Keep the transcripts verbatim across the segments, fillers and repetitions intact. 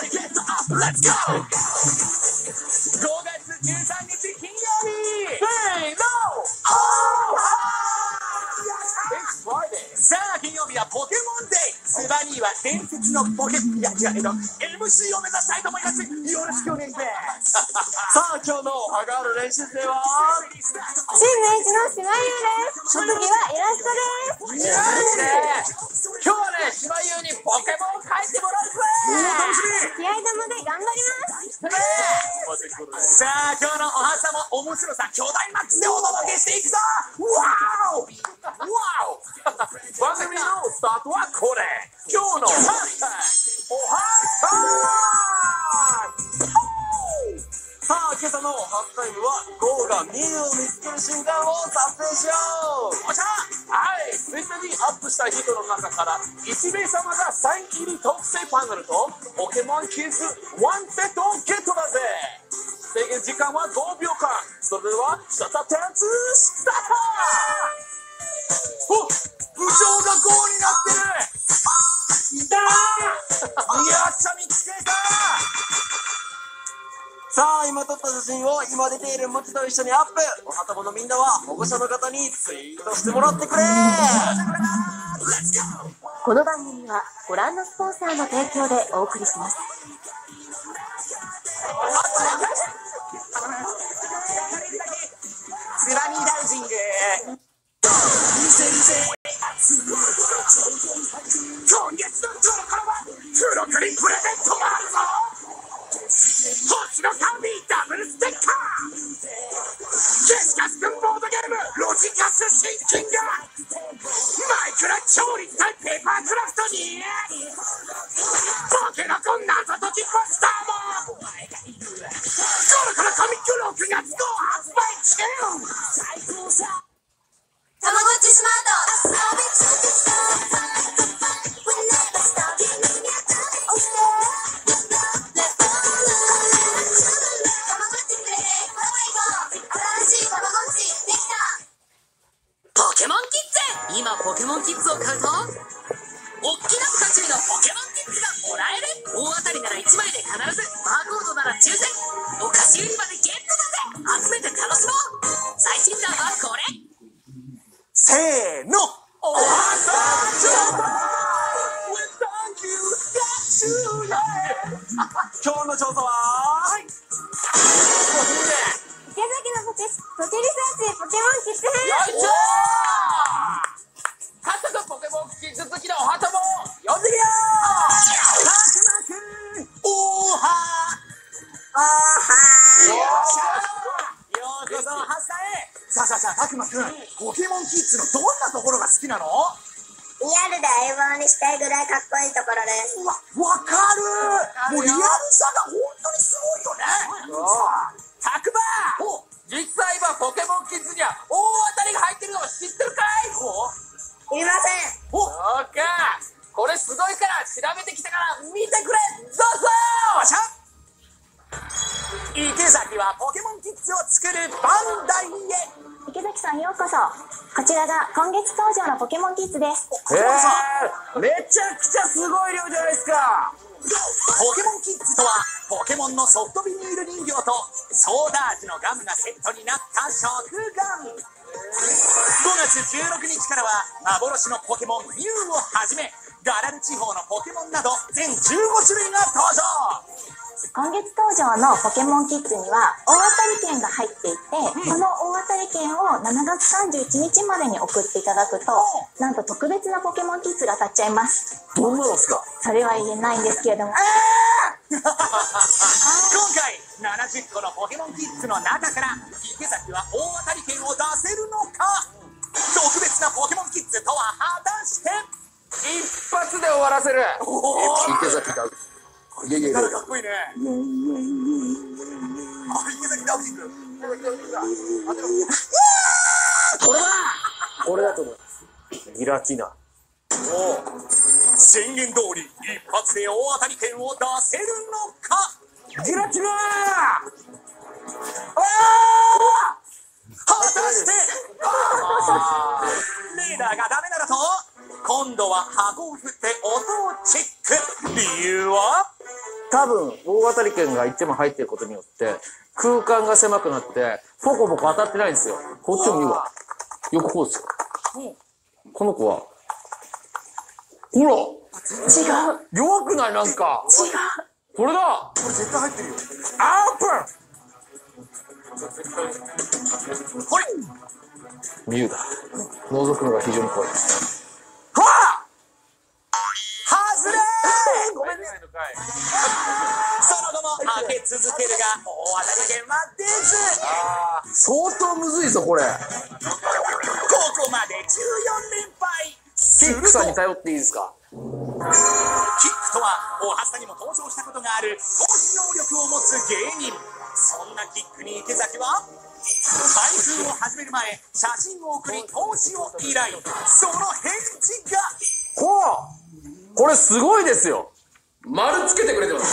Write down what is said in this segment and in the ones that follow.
Everybody get up, let's go! ごがつじゅうさんにち金曜日、せーの、オーハー It's Friday! さあ、金曜日はポケモンデー。スバニーは伝説のポケ、いや違うけど エムシー を目指したいと思います。よろしくお願いします。さあ、今日のハガール練習生は新年一の島優です。特技はイラストです。 いやですね。今日はね、島優にポケモンを描いてもらうぜ。楽しみ。 気合い玉で頑張ります。 さあ、今日のおはさも面白さ巨大マックスでお届けしていくぞ。ワオワオ番組のスタートはこれ。今日のハッシュタグおはタイム。さあ、今朝のハッシュタイムはゴーがミュウを見つける瞬間を撮影しよう。おしゃはい、ツイッターにアップした人の中からいちめいさまがサイン入り特製パネルとポケモンキッズワンセットをゲットだぜ。制限時間はごびょうかん。それではシャッターチャンススタート。お、部長がゴーになってる。いたー。やっちゃ見つけた。さあ、今撮った写真を今出ている文字と一緒にアップ。おはたぼのみんなは保護者の方にツイートしてもらってくれ。 この番組はご覧のスポンサーの提供でお送りします。 スバニーダウジング。今月のコロコロはプロクリプレゼントがあるぞ。星の神ダブルステッカー。ゲシカス君ボードゲームロジカスシンキング。マイクラ超立体ペーパークラフトにポケノコ謎解きポスターも。コロコロコミックろくがつ号発売中。 たまごっちスマート。 ポケモンキッズ。今ポケモンキッズを買うとおっきなピカチュウのポケモンキッズがもらえる。大当たりならいちまいで必ず、バーコードなら抽選。お菓子売り場でゲットだぜ。集めて楽しもう。最新弾はこれ。 せーの、おはさちょう今日の調査は池崎のポケポケリサーチポケモンキッズ編。 よいしょー。早速ポケモンキッズ好きなおはとも呼んでみよう。たくまくん、おはおはよっしゃー。ようこそはっさへ。さあさあさあ、たくまくん、ポケモンキッズのどんなところが好きなの？ リアルで相棒にしたいぐらいかっこいいところです。 うわ、わかる。もうリアルさが本当にすごいよね。たくま、実際今ポケモンキッズには大当たりが入ってるのを知ってるかい？ いません。 お、そうか。これすごいから調べてきたから見てくれ。どうぞ。池崎はポケモンキッズを作るバンダイへ。 池崎さんようこそ。こちらが今月登場のポケモンキッズです。 へえ、めちゃくちゃすごい量じゃないですか。ポケモンキッズとはポケモンのソフトビニール人形とソーダ味のガムがセットになった食玩。ごがつじゅうろくにちからは幻のポケモンミュウをはじめガラル地方のポケモンなど全じゅうごしゅるいが登場。 今月登場のポケモンキッズには大当たり券が入っていて、うん、この大当たり券をしちがつさんじゅういちにちまでに送っていただくと、なんと特別なポケモンキッズが当たっちゃいます。 どんなのですか？ それは言えないんですけれども、 えー、今回ななじゅっこのポケモンキッズの中から池崎は大当たり券を出せるのか。特別なポケモンキッズとは果たして。一発で終わらせる。池崎だ。いやいやいや、かっこいいね。あ、池崎ダウジング。これだ。これだと思う。ミラキナ。宣言通り一発で大当たり券を出せるのか。ギラキナ。ああ。果たして。レーダーがダメならと。今度は箱を振って音をチェック。理由は多分大当たり券がいちまい入ってることによって空間が狭くなってポコポコ当たってないんですよ。こっちも見るわ。よくこうですよ。この子はほら違う。 弱くない？なんか違う。 これだ。 これ絶対入ってるよ。 アープン。ほい。ミュウだ。覗くのが非常に怖いです。はあ。外れー。ごめんね。その後も開け続けるが大当たり券は出ず。ああ、相当むずいぞこれ。ここまでじゅうよんれんぱい。キックさんに頼っていいですか？キックとは大橋さんにも登場したことがある投資能力を持つ芸人。そんなキックに池崎は開封を始める前写真を送り投資を依頼。その返事がほう、これすごいですよ。丸つけてくれてます。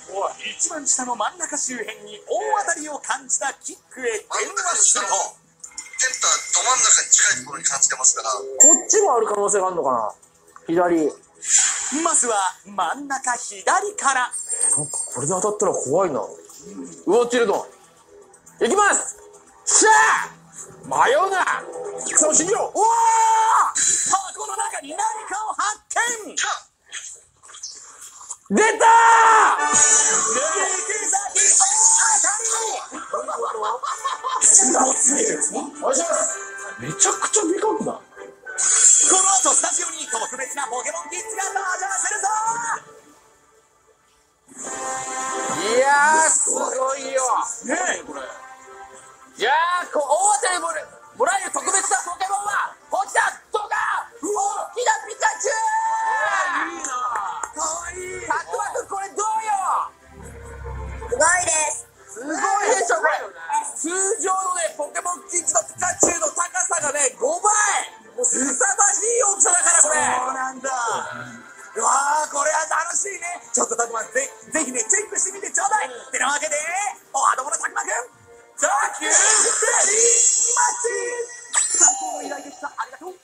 一番下の真ん中周辺に大当たりを感じたキックへ電話すると、 センターど真ん中に近いところに感じてますから、 こっちもある可能性があるのかな。左。 まずは真ん中左から。 なんかこれで当たったら怖いな。ウォッチルドンいきます。しゃー迷うな。その信じろ。おお、箱の中に何かを発見。出たー。池崎大当たり。めちゃくちゃでかくない？この後スタジオに特別なポケモンキッズが登場するぞ。いやーすごいよねえこれ。いやーこ大当たりももらえる特別なポケモンはこちら。どうか大きなピカチュウ。いいなかわいい。たくまくんこれどうよ。 すごいです。 すごいでしょこれ。通常のねポケモンキッズのピカチュウの高さがねごばい。もうすさまじい大きさだからこれ。そうなんだ。うわーこれは楽しいね。ちょっとたくまぜぜひねチェックしてみてちょうだい。ってなわけでおはどものたくまくんサンキューベリーマッチ。参考の依頼でした。ありがとう。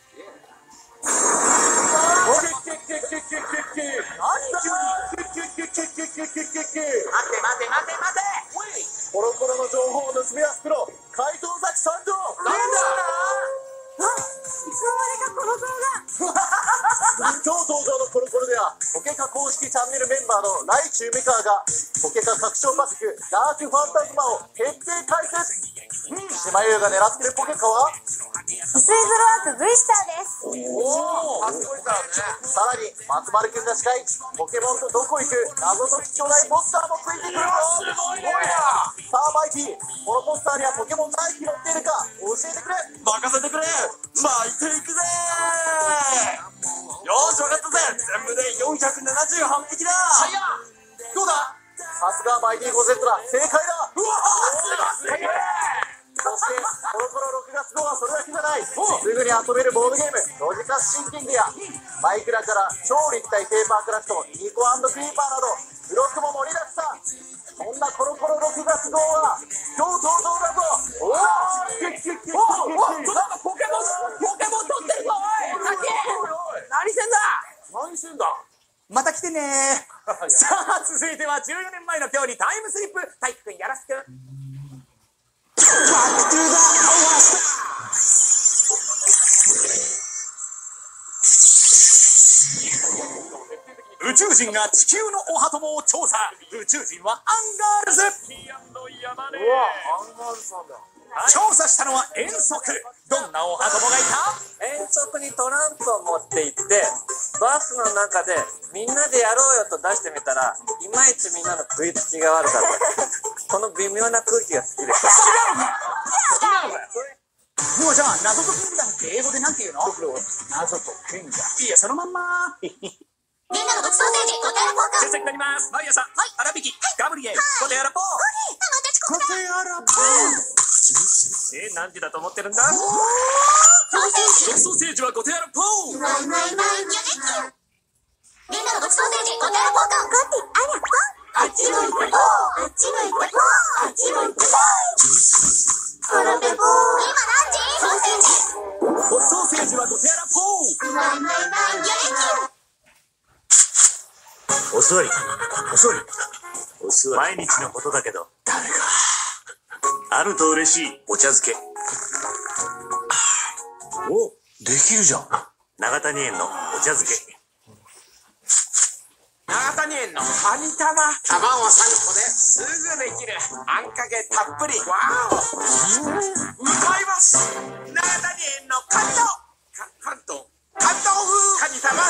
けけけけけけけ何急にけけけけけけけけけ。待て待て待て待て。コロコロの情報を盗み出すプロ怪盗崎参上。なんだ。あ、いつの間にかコロコロが。今日登場のコロコロではポケカ公式チャンネルメンバーのライチュウメカーがポケカ拡張パックダークファンタズマを徹底解説。うん、島優が狙ってるポケカはヒスイズロアーク V スターです。 おお、かっこいいからね。さらに松丸くんが司会ポケモンとどこ行く謎解き兄弟ポスターもついてくるぞ。すごいね。さあマイティ、このポスターにはポケモン何匹乗っているか教えてくれ。任せてくれ。巻いていくぜ。よーし分かったぜ。全部でよんひゃくななじゅうはち匹だ。どうだ。さすがマイティゴゼットだ。正解だ。うわーすごい。そしてコロコロろくがつ号はそれだけじゃない。すぐに遊べるボードゲームロジカスシンキングやマイクラから超立体ペーパークラフトニコ&クリーパーなどブロックも盛りだくさん。そんなコロコロろくがつ号は今日登場だぞ。おおおお、なんかポケモンポケモン取ってるぞ。おいさき何してんだ。何してんだ。また来てねー。さあ続いてはじゅうよねんまえの今日にタイムスリップ。体育くんよろしく。宇宙人が地球のお鳩も調査。宇宙人はアンガールズ。調査したのは遠足。どんなお鳩もがいた。 遠足にトランプを持って行ってバスの中でみんなでやろうよと出してみたらいまいちみんなの食いつきが悪かった。この微妙な空気が好きでした。 もうじゃあ謎解き軍団って英語でなんて言うの？謎解き軍団。いやそのまんま。 みんなのごちそうセージ答えら交換。 先生になります。マリアさん、はい、荒引き、ガブリエル、コテアラポー。 私ここだ。 コテアラポー。え、何時だと思ってるんだ？ ソーセージ。 ソーセージはコテアラポー。 マイマイマイニョネキュ。みんなのごちそうセージ答えら交換。コテアラポー。あっち向いてポー。あっち向いてポー。あっち向いてポー。コロペポー。今何時？ソーセージ。 ソーセージはコテアラポー。 マイマイマイニョネキュ。 おお座り、お座り、お座り。毎日のことだけど、ダメか。あると嬉しいお茶漬け。お、できるじゃん。長谷園のお茶漬け。 長谷園のカニ玉。卵さんこですぐできる。あんかけたっぷり。わお。うまいます。長谷園の関東。か関東。関東風カニ玉。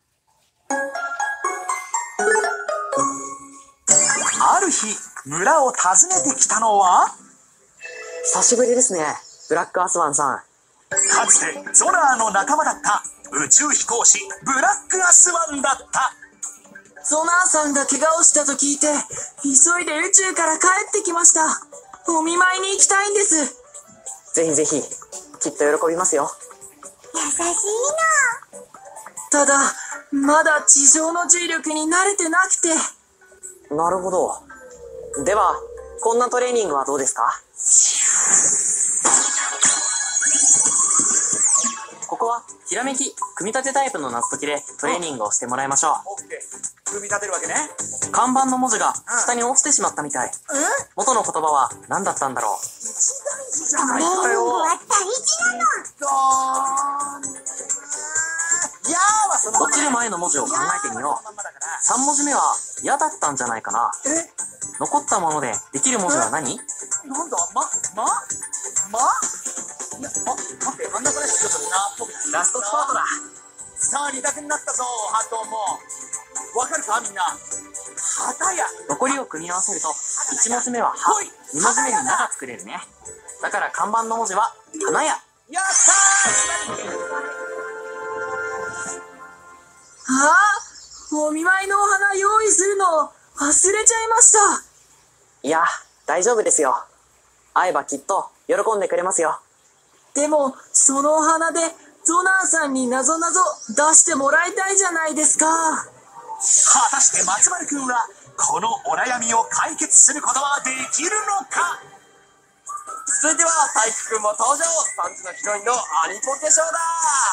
ある日、村を訪ねてきたのは、 久しぶりですね、ブラックアスワンさん。 かつてゾナーの仲間だった宇宙飛行士ブラックアスワンだった。 ゾナーさんが怪我をしたと聞いて、急いで宇宙から帰ってきました。お見舞いに行きたいんです。ぜひぜひ、きっと喜びますよ。 優しいな。 ただ、まだ地上の重力に慣れてなくて。なるほど。では、こんなトレーニングはどうですか？ここは、ひらめき、組み立てタイプの謎解きでトレーニングをしてもらいましょオッケー。組み立てるわけね。 う。看板の文字が下に落ちてしまったみたい。元の言葉は何だったんだろう。 トレーニングは大事なの。 やーわ、その落ちる前の文字を考えてみよう。さん文字目は「や」だったんじゃないかな。 え残ったものでできる文字は何？ なんだま、ま、まいや、ま、待って、真ん中ね、ちょっとな、ラストスパートだ。さあ、二択になったぞ、ハトも。わかるか、みんな。旗や。 残りを組み合わせるといち文字目は「は」、に文字目に「な」が作れるね。だから看板の文字は「花屋」。 やったー。 ああ、お見舞いのお花用意するの忘れちゃいました。いや、大丈夫ですよ。会えばきっと喜んでくれますよ。でも、そのお花でゾナーさんになぞなぞ出してもらいたいじゃないですか。 果たして松丸くんはこのお悩みを解決することはできるのか。 続いては、体育くんも登場。さんじのヒロインのアニポケショーだ。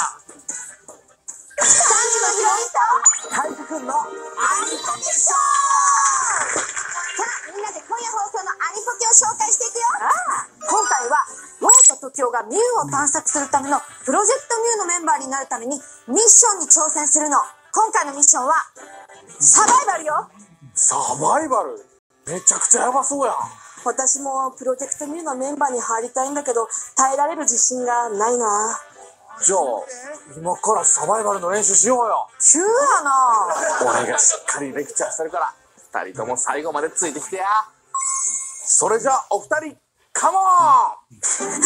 さんじのヒロインと体育くんのアニポケショー。 さあ、みんなで今夜放送のアニポケを紹介していくよ。今回はウォーとトキオがミュウを探索するためのプロジェクトミュウのメンバーになるためにミッションに挑戦するの。今回のミッションはサバイバルよ。 サバイバル、めちゃくちゃやばそうやん。 私もプロジェクトミュウのメンバーに入りたいんだけど、耐えられる自信がないな。 じゃあ今からサバイバルの練習しようよ。 急やな。 俺がしっかりレクチャーしてるからふたりとも最後までついてきてや。それじゃあお二人カモン。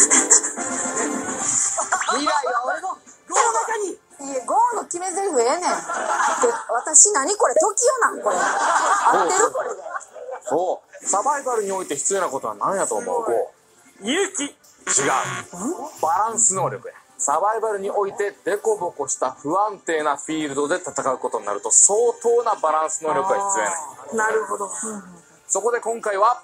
未来は俺のゴーの中に。 いや、ゴーの決め台詞ええねん。で、私何これ、トキオなんこれ。合ってるこれで。 そう、サバイバルにおいて必要なことは何やと思う？ゴー。勇気。違う。バランス能力や。サバイバルにおいてデコボコした不安定なフィールドで戦うことになると相当なバランス能力が必要やねん。 なるほど。 そこで今回は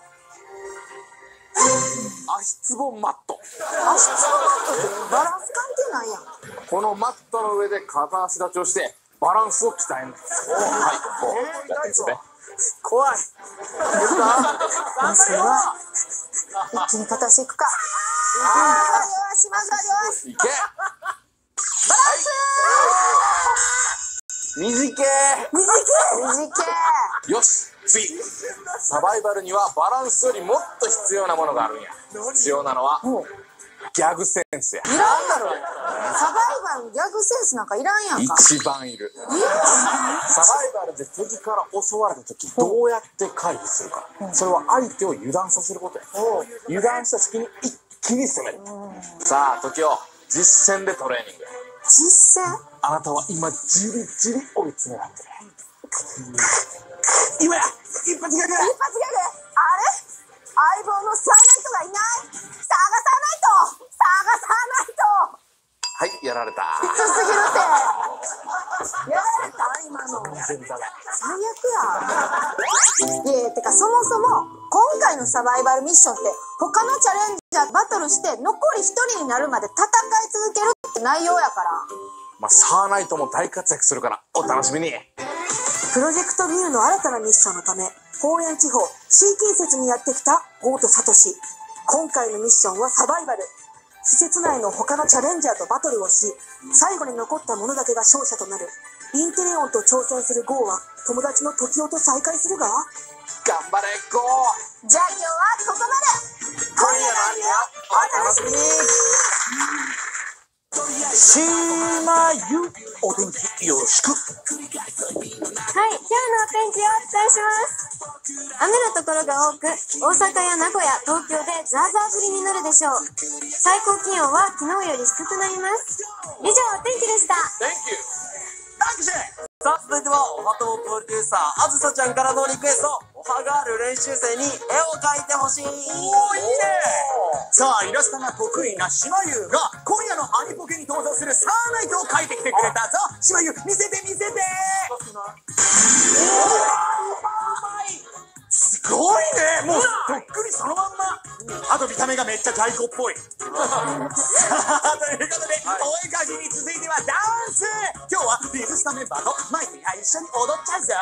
足つぼマット。 足つぼマットってバランス関係ないやん。 このマットの上で片足立ちをしてバランスを鍛えるんです。はい、こうやってですね。怖い。 まずは一気に片足いくか。ああ、よし、まずはよし。 いけ。 バランス。 短い。 短い。短い。 よし、次。サバイバルにはバランスよりもっと必要なものがあるんや。必要なのはギャグセンスや。 いらんだろ。サバイバルのギャグセンスなんかいらんやんか。 一番いる。サバイバルで敵から襲われた時どうやって回避するか。それは相手を油断させることや。油断した隙に一気に攻める。さあ、時を実践でトレーニング。 実践？ あなたは今じりじり追い詰められてる。今や一発ギャグ。一発ギャグ。 あれ？相棒のサーナイトがいない。探さないと。探さないと。 はい、やられた。 きつすぎるって。やられた今の。最悪や。いや、てかそもそも今回のサバイバルミッションって他のチャレンジャーバトルして残り一人になるまで戦い続けるって内容やから。 まあ、サーナイトも大活躍するからお楽しみに。 プロジェクトミュウの新たなミッションのため、方園地方新近接にやってきたゴーとサトシ。今回のミッションはサバイバル。施設内の他のチャレンジャーとバトルをし、最後に残った者だけが勝者となる。インテレオンと挑戦するゴーは友達の時男と再会するが、 頑張れゴー。 じゃあ今日はここまで。 今夜のアニメはお楽しみに。しまゆ、お天気よろしく。 はい、今日のお天気をお伝えします。雨のところが多く、大阪や名古屋、東京でザーザー降りになるでしょう。最高気温は昨日より低くなります。以上、お天気でした。 Thank you。さあ、続いてはおはともプロデューサーあずさちゃんからのリクエスト。おはがある練習生に絵を描いてほしい。おー、いいね。 さあ、イラストが得意なしまゆうが今夜のアニポケに登場するサーナイトを描いてきてくれたぞ。しまゆう、見せて見せて。すごいね。もうとっくりそのまんま。あと見た目がめっちゃ太鼓っぽい。さあ、ということで、お絵描きに続いてはダンス。今日はリズスタメンバーとマイクが一緒に踊っちゃうぞ。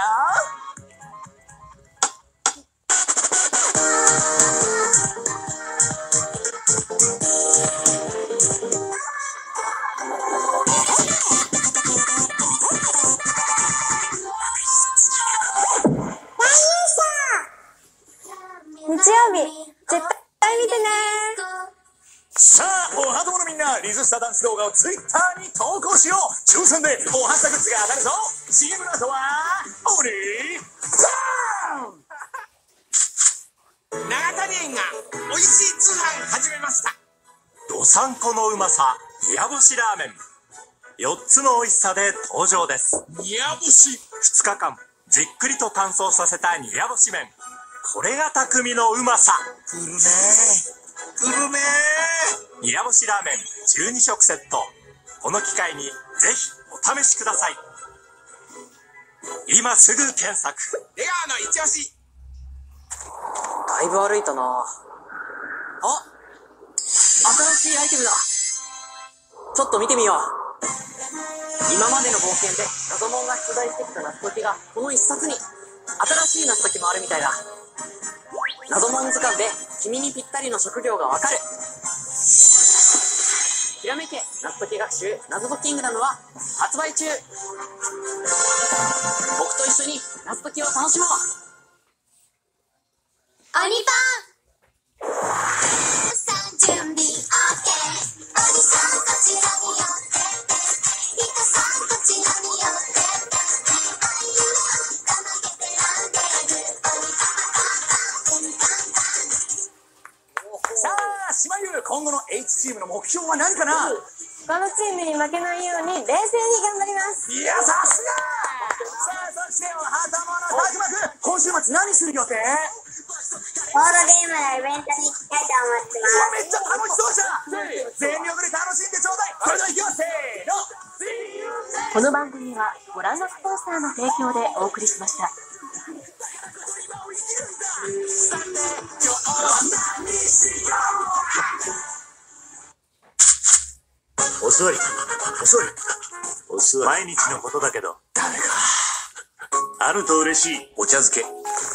日曜日、絶対見てね。 さあ、おはどものみんな、リズスタダンス動画をツイッターに投稿しよう。抽選でおはしたグッズが当たるぞ。 シーエム の後はオリーバーン。 永谷園が美味しい通販始めました。 どさんこのうまさ、煮や干しラーメン。よっつの美味しさで登場です。 煮や干し。 ふつかかんじっくりと乾燥させた煮や干し麺。これが匠のうまさ。 くるねーくるねー。煮や干しラーメンじゅうにしょくセット。この機会にぜひお試しください。今すぐ検索。 出川の一押し。 だいぶ歩いたなあ。新しいアイテムだ。ちょっと見てみよう。今までの冒険で謎モンが出題してきた謎解きがこの一冊に。新しい謎解きもあるみたいだ。謎モン図鑑で君にぴったりの職業がわかる。ひらめけ謎解き学習謎解キングダムは発売中。僕と一緒に謎解きを楽しもう。 オニパンさん準備 OK。 おじさんこちらに寄ってひとさんこちらに寄ってあいうたまげてランデーグオニパパパオニパンパン。 さあ、しまゆう、今後の H チームの目標は何かな。 他のチームに負けないように冷静に頑張ります。 いや、さすが。さあ、そしておはとものたくまくん、今週末何する予定。 ボードゲームのイベントに行きたいと思ってまうわ、めっちゃ楽しそうじゃん。全力で楽しんでちょうだい。それではいきます。せーの。 この番組はご覧のスポンサーの提供でお送りしました。 お座り、お座り、お座り。毎日のことだけど、ダメか。あると嬉しいお茶漬け。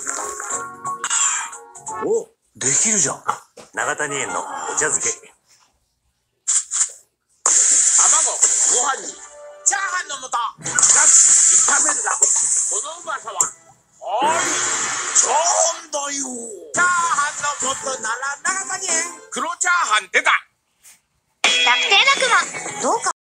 お、できるじゃん。永谷園のお茶漬け。 卵、ご飯にチャーハンの素。炒めるだ。このうまさははいチャーハンだよ。チャーハンの素なら永谷園黒チャーハン出た。 楽天楽もどうか